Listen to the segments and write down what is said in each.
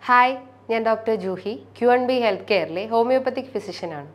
Hi, ഞാൻ doctor Juhi Q&B health കെയറിലെ homeopathic ഫിസിഷ്യനാണ്.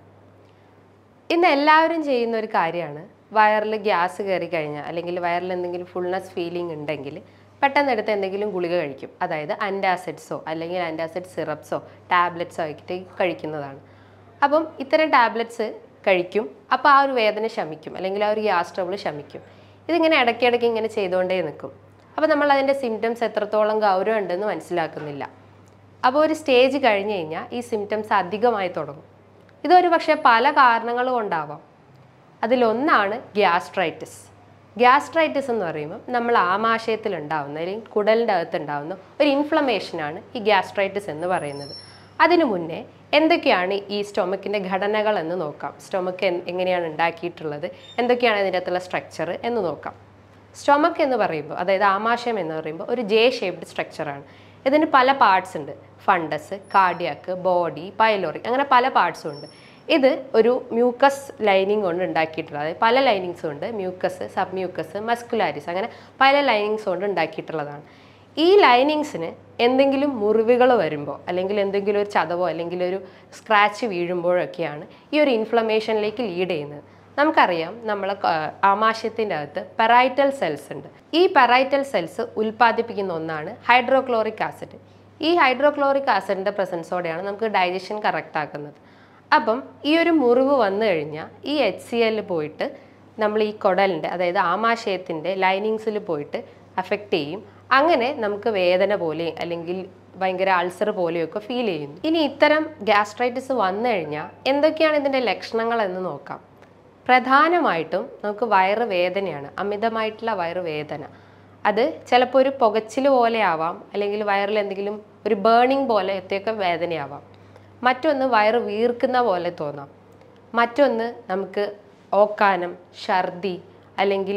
ഇന്ന് എല്ലാവരും ചെയ്യുന്ന ഒരു കാര്യമാണ് വയറിൽ ഗ്യാസ് കയറി കഴിഞ്ഞാൽ അല്ലെങ്കിൽ വയറിൽ എന്തെങ്കിലും ഫുൾനെസ് ഫീലിംഗ് ഉണ്ടെങ്കിൽ പെട്ടെന്നെടുത്ത് എന്തെങ്കിലും ഗുളിക കഴിക്കും. അതായത് ആൻറ്റാസിഡ്സോ അല്ലെങ്കിൽ ആൻറ്റാസിഡ് സിറപ്സോ ടാബ്ലറ്റ്സോ ആയിട്ട് കഴിക്കുന്നതാണ്. അപ്പം ഇത്തരം ടാബ്ലറ്റ്സ് കഴിക്കും, അപ്പോൾ ആ ഒരു വേദന ശമിക്കും അല്ലെങ്കിൽ ആ ഒരു ഗ്യാസ് ട്രബിൾ ശമിക്കും. ഇതിങ്ങനെ ഇടയ്ക്കിടയ്ക്ക് ഇങ്ങനെ ചെയ്തുകൊണ്ടേ നിൽക്കും. അപ്പോൾ നമ്മൾ അതിൻ്റെ സിംറ്റംസ് എത്രത്തോളം ഗൗരവം ഉണ്ടെന്ന് മനസ്സിലാക്കുന്നില്ല. അപ്പോൾ ഒരു സ്റ്റേജ് കഴിഞ്ഞ് കഴിഞ്ഞാൽ ഈ സിംറ്റംസ് അധികമായി തുടങ്ങും. ഇതൊരു പക്ഷേ പല കാരണങ്ങൾ കൊണ്ടാവാം. അതിലൊന്നാണ് ഗ്യാസ്ട്രൈറ്റിസ്. ഗ്യാസ്ട്രൈറ്റിസ് എന്ന് പറയുമ്പോൾ നമ്മൾ ആമാശയത്തിൽ ഉണ്ടാവുന്ന അല്ലെങ്കിൽ കുടലിൻ്റെ അകത്ത് ഉണ്ടാവുന്ന ഒരു ഇൻഫ്ലമേഷനാണ് ഈ ഗ്യാസ്ട്രൈറ്റിസ് എന്ന് പറയുന്നത്. അതിനു മുന്നേ എന്തൊക്കെയാണ് ഈ സ്റ്റൊമക്കിൻ്റെ ഘടനകൾ എന്ന് നോക്കാം. സ്റ്റൊമക്ക് എങ്ങനെയാണ് ഉണ്ടാക്കിയിട്ടുള്ളത്, എന്തൊക്കെയാണ് ഇതിൻ്റെ അകത്തുള്ള സ്ട്രക്ചർ എന്ന് നോക്കാം. സ്റ്റൊമക്ക് എന്ന് പറയുമ്പോൾ, അതായത് ആമാശയം എന്ന് പറയുമ്പോൾ ഒരു ജെ ഷേപ്ഡ് സ്ട്രക്ചറാണ്. ഇതിന് പല പാർട്സ് ഉണ്ട്. ഫണ്ടസ്, കാർഡിയാക്ക്, ബോഡി, പൈലോറി, അങ്ങനെ പല പാർട്സും ഉണ്ട്. ഇത് ഒരു മ്യൂക്കസ് ലൈനിങ് കൊണ്ട് ഉണ്ടാക്കിയിട്ടുള്ളത്. അതായത് പല ലൈനിങ്സും ഉണ്ട്. മ്യൂക്കസ്, സബ് മ്യൂക്കസ്, മസ്കുലാരിസ്, അങ്ങനെ പല ലൈനിങ്സ് കൊണ്ട് ഉണ്ടാക്കിയിട്ടുള്ളതാണ്. ഈ ലൈനിങ്സിന് എന്തെങ്കിലും മുറിവുകൾ വരുമ്പോൾ അല്ലെങ്കിൽ എന്തെങ്കിലും ഒരു ചതവോ അല്ലെങ്കിൽ ഒരു സ്ക്രാച്ച് വീഴുമ്പോഴൊക്കെയാണ് ഈ ഒരു ഇൻഫ്ലമേഷനിലേക്ക് ലീഡ് ചെയ്യുന്നത്. നമുക്കറിയാം, നമ്മളെ ആമാശയത്തിൻ്റെ അകത്ത് പെറൈറ്റൽ സെൽസ് ഉണ്ട്. ഈ പെറൈറ്റൽ സെൽസ് ഉൽപ്പാദിപ്പിക്കുന്ന ഒന്നാണ് ഹൈഡ്രോക്ലോറിക് ആസിഡ്. ഈ ഹൈഡ്രോക്ലോറിക് ആസിഡിൻ്റെ പ്രസൻസോടെയാണ് നമുക്ക് ഡൈജഷൻ കറക്റ്റ് ആക്കുന്നത്. അപ്പം ഈ ഒരു മുറിവ് വന്നു കഴിഞ്ഞാൽ ഈ HCl പോയിട്ട് നമ്മൾ ഈ കുടലിൻ്റെ, അതായത് ആമാശയത്തിൻ്റെ ലൈനിങ്സിൽ പോയിട്ട് അഫക്റ്റ് ചെയ്യും. അങ്ങനെ നമുക്ക് വേദന പോലെ അല്ലെങ്കിൽ ഭയങ്കര അൾസർ പോലെയൊക്കെ ഫീൽ ചെയ്യുന്നു. ഇനി ഇത്തരം ഗ്യാസ്ട്രൈറ്റിസ് വന്നു കഴിഞ്ഞാൽ എന്തൊക്കെയാണ് ഇതിൻ്റെ ലക്ഷണങ്ങൾ എന്ന് നോക്കാം. പ്രധാനമായിട്ടും നമുക്ക് വയറുവേദനയാണ്, അമിതമായിട്ടുള്ള വയറുവേദന. അത് ചിലപ്പോൾ ഒരു പുകച്ചിൽ പോലെ ആവാം, അല്ലെങ്കിൽ വയറിൽ എന്തെങ്കിലും ഒരു ബേണിംഗ് പോലെയൊക്കെ വേദനയാവാം. മറ്റൊന്ന് വയറ് വീർക്കുന്ന പോലെ തോന്നാം. മറ്റൊന്ന് നമുക്ക് ഓക്കാനം, ഛർദി, അല്ലെങ്കിൽ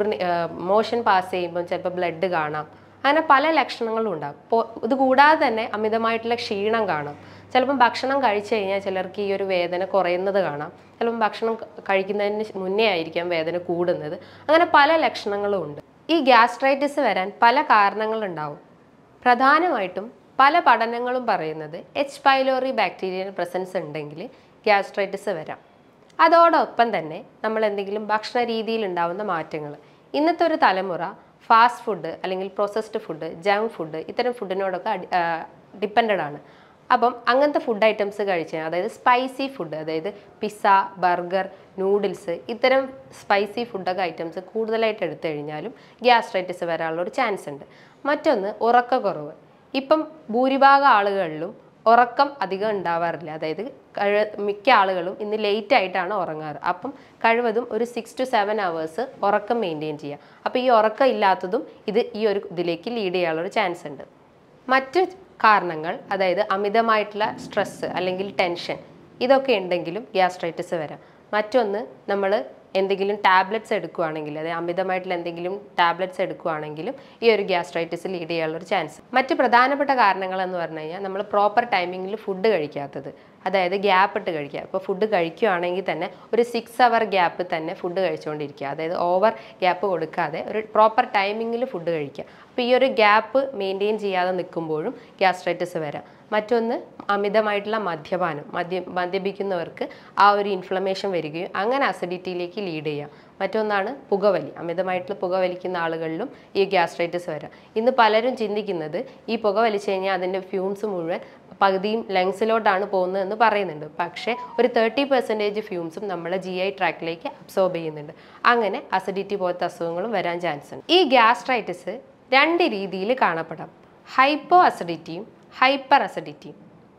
മോഷൻ പാസ് ചെയ്യുമ്പോൾ ചിലപ്പോൾ ബ്ലഡ് കാണാം. അങ്ങനെ പല ലക്ഷണങ്ങളും ഉണ്ടാകും. ഇത് കൂടാതെ തന്നെ അമിതമായിട്ടുള്ള ക്ഷീണം കാണാം. ചിലപ്പം ഭക്ഷണം കഴിച്ചു കഴിഞ്ഞാൽ ചിലർക്ക് ഈ ഒരു വേദന കുറയുന്നത് കാണാം. ചിലപ്പം ഭക്ഷണം കഴിക്കുന്നതിന് മുന്നേ ആയിരിക്കാം വേദന കൂടുന്നത്. അങ്ങനെ പല ലക്ഷണങ്ങളും ഉണ്ട്. ഈ ഗ്യാസ്ട്രൈറ്റിസ് വരാൻ പല കാരണങ്ങളുണ്ടാവും. പ്രധാനമായിട്ടും പല പഠനങ്ങളും പറയുന്നത് H. പൈലോറി ബാക്ടീരിയൽ പ്രസൻസ് ഉണ്ടെങ്കിൽ ഗ്യാസ്ട്രൈറ്റിസ് വരാം. അതോടൊപ്പം തന്നെ നമ്മൾ എന്തെങ്കിലും ഭക്ഷണ രീതിയിൽ ഉണ്ടാകുന്ന മാറ്റങ്ങൾ. ഇന്നത്തെ ഒരു തലമുറ ഫാസ്റ്റ് ഫുഡ് അല്ലെങ്കിൽ പ്രോസസ്ഡ് ഫുഡ്, ജങ്ക് ഫുഡ്, ഇത്തരം ഫുഡിനോടൊക്കെ ഡിപ്പെൻഡഡ് ആണ്. അപ്പം അങ്ങനത്തെ ഫുഡ് ഐറ്റംസ് കഴിച്ചാൽ, അതായത് സ്പൈസി ഫുഡ്, അതായത് പിസ്സ, ബർഗർ, നൂഡിൽസ്, ഇത്തരം സ്പൈസി ഫുഡൊക്കെ ഐറ്റംസ് കൂടുതലായിട്ട് എടുത്തു കഴിഞ്ഞാലും ഗ്യാസ്ട്രൈറ്റിസ് വരാനുള്ളൊരു ചാൻസ് ഉണ്ട്. മറ്റൊന്ന് ഉറക്കക്കുറവ്. ഇപ്പം ഭൂരിഭാഗം ആളുകളിലും ഉറക്കം അധികം ഉണ്ടാവാറില്ല. അതായത് മിക്ക ആളുകളും ഇന്ന് ലേറ്റ് ആയിട്ടാണ് ഉറങ്ങാറ്. അപ്പം കഴിവതും ഒരു 6 to 7 hours ഉറക്കം മെയിൻറ്റെയിൻ ചെയ്യുക. അപ്പോൾ ഈ ഉറക്കം ഇല്ലാത്തതും ഈ ഒരു ഇതിലേക്ക് ലീഡ് ചെയ്യാനുള്ളൊരു ചാൻസ് ഉണ്ട്. മറ്റ് കാരണങ്ങൾ, അതായത് അമിതമായിട്ടുള്ള സ്ട്രെസ്സ് അല്ലെങ്കിൽ ടെൻഷൻ, ഇതൊക്കെ ഉണ്ടെങ്കിലും ഗ്യാസ്ട്രൈറ്റിസ് വരാം. മറ്റൊന്ന് നമ്മൾ എന്തെങ്കിലും ടാബ്ലറ്റ്സ് എടുക്കുകയാണെങ്കിൽ, അതായത് അമിതമായിട്ടുള്ള എന്തെങ്കിലും ടാബ്ലറ്റ്സ് എടുക്കുകയാണെങ്കിലും ഈ ഒരു ഗ്യാസ്ട്രൈറ്റിസ് ലീഡ് ചെയ്യാനുള്ളൊരു ചാൻസ്. മറ്റ് പ്രധാനപ്പെട്ട കാരണങ്ങൾ എന്ന് പറഞ്ഞു കഴിഞ്ഞാൽ നമ്മൾ പ്രോപ്പർ ടൈമിങ്ങിൽ ഫുഡ് കഴിക്കാത്തത്, അതായത് ഗ്യാപ്പ് ഇട്ട് കഴിക്കുക. ഇപ്പോൾ ഫുഡ് കഴിക്കുകയാണെങ്കിൽ തന്നെ ഒരു 6 hour ഗ്യാപ്പ് തന്നെ ഫുഡ് കഴിച്ചുകൊണ്ടിരിക്കുക. അതായത് ഓവർ ഗ്യാപ്പ് കൊടുക്കാതെ ഒരു പ്രോപ്പർ ടൈമിങ്ങിൽ ഫുഡ് കഴിക്കുക. അപ്പോൾ ഈ ഒരു ഗ്യാപ്പ് മെയിൻറ്റെയിൻ ചെയ്യാതെ നിൽക്കുമ്പോഴും ഗ്യാസ്ട്രൈറ്റിസ് വരാം. മറ്റൊന്ന് അമിതമായിട്ടുള്ള മദ്യപാനം. മദ്യപിക്കുന്നവർക്ക് ആ ഒരു ഇൻഫ്ലമേഷൻ വരികയും അങ്ങനെ അസിഡിറ്റിയിലേക്ക് ലീഡ് ചെയ്യാം. മറ്റൊന്നാണ് പുകവലി. അമിതമായിട്ടുള്ള പുകവലിക്കുന്ന ആളുകളിലും ഈ ഗ്യാസ്ട്രൈറ്റിസ് വരാം. ഇന്ന് പലരും ചിന്തിക്കുന്നത് ഈ പുകവലിച്ച് കഴിഞ്ഞാൽ അതിൻ്റെ ഫ്യൂംസ് മുഴുവൻ പകുതിയും ലങ്സിലോട്ടാണ് പോകുന്നതെന്ന് പറയുന്നുണ്ട്. പക്ഷേ ഒരു 30% ഫ്യൂംസും നമ്മളെ GI ട്രാക്റ്റിലേക്ക് അബ്സോർബ് ചെയ്യുന്നുണ്ട്. അങ്ങനെ അസിഡിറ്റി പോലത്തെ അസുഖങ്ങളും വരാൻ ചാൻസ് ഉണ്ട്. ഈ ഗ്യാസ്ട്രൈറ്റിസ് 2 രീതിയിൽ കാണപ്പെടാം. ഹൈപ്പോ അസിഡിറ്റിയും ഹൈപ്പർ അസിഡിറ്റിയും.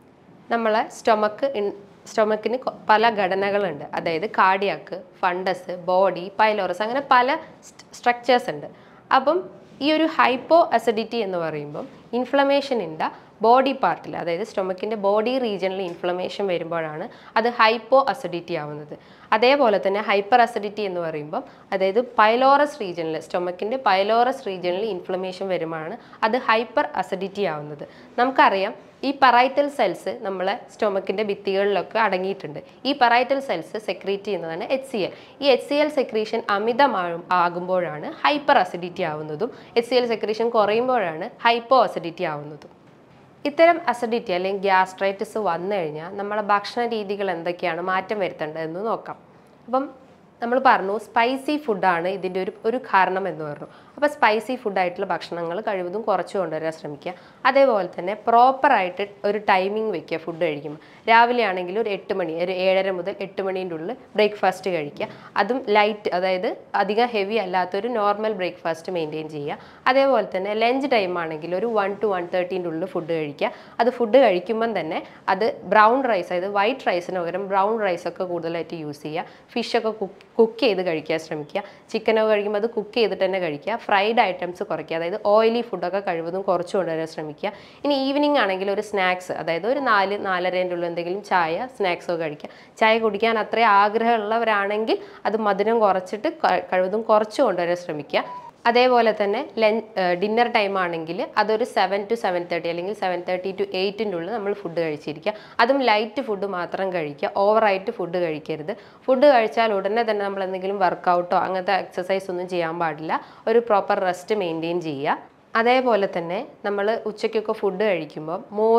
നമ്മളെ സ്റ്റൊമക്കിന് പല ഘടനകളുണ്ട്. അതായത് കാർഡിയാക്ക്, ഫണ്ടസ്, ബോഡി, പൈലോറസ്, അങ്ങനെ പല സ്ട്രക്ചേഴ്സ് ഉണ്ട്. അപ്പം ഈ ഒരു ഹൈപ്പോ അസിഡിറ്റി എന്ന് പറയുമ്പം ഇൻഫ്ലമേഷനിൻ്റെ ബോഡി പാർട്ടിൽ, അതായത് സ്റ്റൊമക്കിൻ്റെ ബോഡി റീജിയനിൽ ഇൻഫ്ലമേഷൻ വരുമ്പോഴാണ് അത് ഹൈപ്പോ അസിഡിറ്റി ആവുന്നത്. അതേപോലെ തന്നെ ഹൈപ്പർ അസിഡിറ്റി എന്ന് പറയുമ്പം, അതായത് പൈലോറസ് റീജിയനിൽ, സ്റ്റൊമക്കിൻ്റെ പൈലോറസ് റീജിയനിൽ ഇൻഫ്ലമേഷൻ വരുമ്പോഴാണ് അത് ഹൈപ്പർ അസിഡിറ്റി ആവുന്നത്. നമുക്കറിയാം, ഈ പെറൈറ്റൽ സെൽസ് നമ്മളെ സ്റ്റൊമക്കിൻ്റെ ഭിത്തികളിലൊക്കെ അടങ്ങിയിട്ടുണ്ട്. ഈ പെറൈറ്റൽ സെൽസ് സെക്രീറ്റ് ചെയ്യുന്നതാണ് HCl. ഈ HCl സെക്രീഷൻ ആകുമ്പോഴാണ് ഹൈപ്പർ അസിഡിറ്റി ആവുന്നതും HCl സെക്രീഷൻ കുറയുമ്പോഴാണ് ഹൈപ്പോ അസിഡിറ്റി ആവുന്നതും. ഇത്തരം അസിഡിറ്റി അല്ലെങ്കിൽ ഗ്യാസ്ട്രൈറ്റിസ് വന്നു കഴിഞ്ഞാൽ നമ്മളെ ഭക്ഷണ രീതികൾ എന്തൊക്കെയാണ് മാറ്റം വരുത്തേണ്ടതെന്ന് നോക്കാം. അപ്പം നമ്മൾ പറഞ്ഞു സ്പൈസി ഫുഡാണ് ഇതിൻ്റെ ഒരു കാരണം എന്ന് പറഞ്ഞു. അപ്പോൾ സ്പൈസി ഫുഡായിട്ടുള്ള ഭക്ഷണങ്ങൾ കഴിവതും കുറച്ച് കൊണ്ടുവരാൻ ശ്രമിക്കുക. അതേപോലെ തന്നെ പ്രോപ്പറായിട്ട് ഒരു ടൈമിംഗ് വെക്കുക. ഫുഡ് കഴിക്കുമ്പോൾ രാവിലെ ആണെങ്കിൽ ഒരു 8 മണി, ഒരു 7:30 മുതൽ 8 മണീൻ്റെ ഉള്ളിൽ ബ്രേക്ക്ഫാസ്റ്റ് കഴിക്കുക. അതും ലൈറ്റ്, അതായത് അധികം ഹെവി അല്ലാത്തൊരു നോർമൽ ബ്രേക്ക്ഫാസ്റ്റ് മെയിൻറ്റെയിൻ ചെയ്യുക. അതേപോലെ തന്നെ ലഞ്ച് ടൈം ആണെങ്കിൽ ഒരു 1 to 1:30 ഉള്ളിൽ ഫുഡ് കഴിക്കുക. അത് ഫുഡ് കഴിക്കുമ്പം തന്നെ അത് ബ്രൗൺ റൈസ്, അതായത് വൈറ്റ് റൈസിന് പകരം ബ്രൗൺ റൈസൊക്കെ കൂടുതലായിട്ട് യൂസ് ചെയ്യുക. ഫിഷൊക്കെ കുക്ക് ചെയ്ത് കഴിക്കാൻ ശ്രമിക്കുക. ചിക്കനൊക്കെ കഴിക്കുമ്പോൾ അത് കുക്ക് ചെയ്തിട്ട് തന്നെ കഴിക്കുക. ഫ്രൈഡ് ഐറ്റംസ് കുറയ്ക്കുക, അതായത് ഓയിലി ഫുഡൊക്കെ കഴിവതും കുറച്ച് കൊണ്ടുവരാൻ ശ്രമിക്കുക. ഇനി ഈവനിങ് ആണെങ്കിൽ ഒരു സ്നാക്സ്, അതായത് ഒരു 4-4:30 ഉള്ളിൽ എന്തെങ്കിലും ചായ, സ്നാക്സോ കഴിക്കുക. ചായ കുടിക്കാൻ അത്രയും ആഗ്രഹമുള്ളവരാണെങ്കിൽ അത് മധുരം കുറച്ചിട്ട് കഴിവതും കുറച്ച് കൊണ്ടുവരാൻ ശ്രമിക്കുക. അതേപോലെ തന്നെ ഡിന്നർ ടൈം ആണെങ്കിൽ അതൊരു 7 to 7:30 അല്ലെങ്കിൽ 7:30 to 8 ഉള്ളിൽ നമ്മൾ ഫുഡ് കഴിച്ചിരിക്കുക. അതും ലൈറ്റ് ഫുഡ് മാത്രം കഴിക്കുക. ഓവറായിട്ട് ഫുഡ് കഴിക്കരുത്. ഫുഡ് കഴിച്ചാൽ ഉടനെ തന്നെ നമ്മൾ എന്തെങ്കിലും വർക്കൗട്ടോ അങ്ങനത്തെ എക്സസൈസ് ഒന്നും ചെയ്യാൻ പാടില്ല. ഒരു പ്രോപ്പർ റെസ്റ്റ് മെയിൻറ്റെയിൻ ചെയ്യുക. അതേപോലെ തന്നെ നമ്മൾ ഉച്ചയ്ക്കൊക്കെ ഫുഡ് കഴിക്കുമ്പോൾ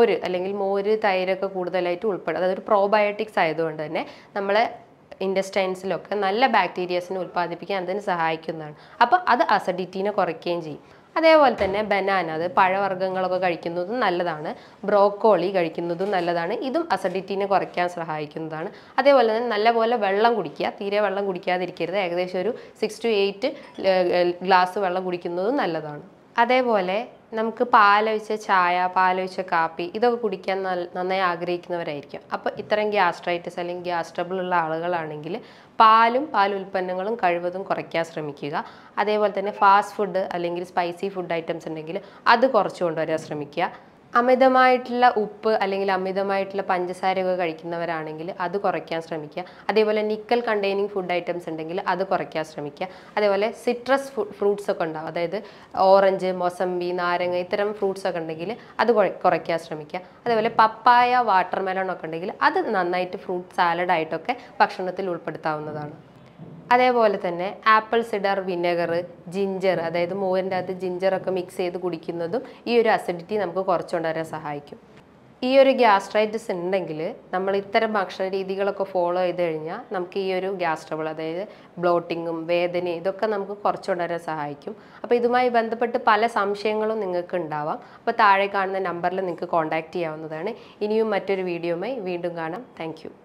മോര് തൈരൊക്കെ കൂടുതലായിട്ട് ഉൾപ്പെടും. അതായത് ഒരു പ്രോബയോട്ടിക്സ് ആയതുകൊണ്ട് തന്നെ നമ്മളെ ഇൻറ്റസ്റ്റൈൻസിലൊക്കെ നല്ല ബാക്ടീരിയസിനെ ഉൽപ്പാദിപ്പിക്കാൻ അതിന് സഹായിക്കുന്നതാണ്. അപ്പോൾ അത് അസിഡിറ്റീനെ കുറയ്ക്കുകയും ചെയ്യും. അതേപോലെ തന്നെ ബനാന, അത് പഴവർഗ്ഗങ്ങളൊക്കെ കഴിക്കുന്നതും നല്ലതാണ്. ബ്രോക്കോളി കഴിക്കുന്നതും നല്ലതാണ്. ഇതും അസിഡിറ്റീനെ കുറയ്ക്കാൻ സഹായിക്കുന്നതാണ്. അതേപോലെ തന്നെ നല്ലപോലെ വെള്ളം കുടിക്കുക. തീരെ വെള്ളം കുടിക്കാതിരിക്കരുത്. ഏകദേശം ഒരു 6 to 8 ഗ്ലാസ് വെള്ളം കുടിക്കുന്നതും നല്ലതാണ്. അതേപോലെ നമുക്ക് പാലൊഴിച്ച ചായ, പാലൊഴിച്ച കാപ്പി ഇതൊക്കെ കുടിക്കാൻ നന്നായി ആഗ്രഹിക്കുന്നവരായിരിക്കും. അപ്പോൾ ഇത്തരം ഗ്യാസ്ട്രൈറ്റിസ് അല്ലെങ്കിൽ ഗ്യാസ് ട്രബിൾ ഉള്ള ആളുകളാണെങ്കിൽ പാലുൽപ്പന്നങ്ങളും കഴിവതും കുറയ്ക്കാൻ ശ്രമിക്കുക. അതേപോലെ തന്നെ ഫാസ്റ്റ് ഫുഡ് അല്ലെങ്കിൽ സ്പൈസി ഫുഡ് ഐറ്റംസ് ഉണ്ടെങ്കിൽ അത് കുറച്ച് കൊണ്ടുവരാൻ ശ്രമിക്കുക. അമിതമായിട്ടുള്ള ഉപ്പ് അല്ലെങ്കിൽ അമിതമായിട്ടുള്ള പഞ്ചസാരയൊക്കെ കഴിക്കുന്നവരാണെങ്കിൽ അത് കുറയ്ക്കാൻ ശ്രമിക്കുക. അതേപോലെ നിക്കൽ കണ്ടെയ്നിങ് ഫുഡ് ഐറ്റംസ് ഉണ്ടെങ്കിൽ അത് കുറയ്ക്കാൻ ശ്രമിക്കുക. അതേപോലെ സിട്രസ് ഫ്രൂട്ട്സ് ഒക്കെ ഉണ്ടാവും, അതായത് ഓറഞ്ച്, മൊസമ്പി, നാരങ്ങ ഇത്തരം ഫ്രൂട്ട്സ് ഒക്കെ ഉണ്ടെങ്കിൽ അത് കുറയ്ക്കാൻ ശ്രമിക്കുക. അതേപോലെ പപ്പായ, വാട്ടർമെലൺ ഒക്കെ ഉണ്ടെങ്കിൽ അത് നന്നായിട്ട് ഫ്രൂട്ട് സാലഡായിട്ടൊക്കെ ഭക്ഷണത്തിൽ ഉൾപ്പെടുത്താവുന്നതാണ്. അതേപോലെ തന്നെ ആപ്പിൾ സിഡർ വിനെഗർ, ജിഞ്ചർ, അതായത് മോരിൻ്റെ അകത്ത് ജിഞ്ചറൊക്കെ മിക്സ് ചെയ്ത് കുടിക്കുന്നതും ഈ ഒരു അസിഡിറ്റി നമുക്ക് കുറച്ചുകൊണ്ടുവരാൻ സഹായിക്കും. ഈ ഒരു ഗ്യാസ്ട്രൈറ്റിസ് ഉണ്ടെങ്കിൽ നമ്മൾ ഇത്തരം ഭക്ഷണ രീതികളൊക്കെ ഫോളോ ചെയ്ത് കഴിഞ്ഞാൽ നമുക്ക് ഈ ഒരു ഗ്യാസ് ട്രബിൾ, അതായത് ബ്ലോട്ടിങ്ങും വേദനയും ഇതൊക്കെ നമുക്ക് കുറച്ചുകൊണ്ടുവരാൻ സഹായിക്കും. അപ്പോൾ ഇതുമായി ബന്ധപ്പെട്ട് പല സംശയങ്ങളും നിങ്ങൾക്ക് ഉണ്ടാവാം. അപ്പോൾ താഴെ കാണുന്ന നമ്പറിൽ നിങ്ങൾക്ക് കോൺടാക്റ്റ് ചെയ്യാവുന്നതാണ്. ഇനിയും മറ്റൊരു വീഡിയോയുമായി വീണ്ടും കാണാം. Thank U.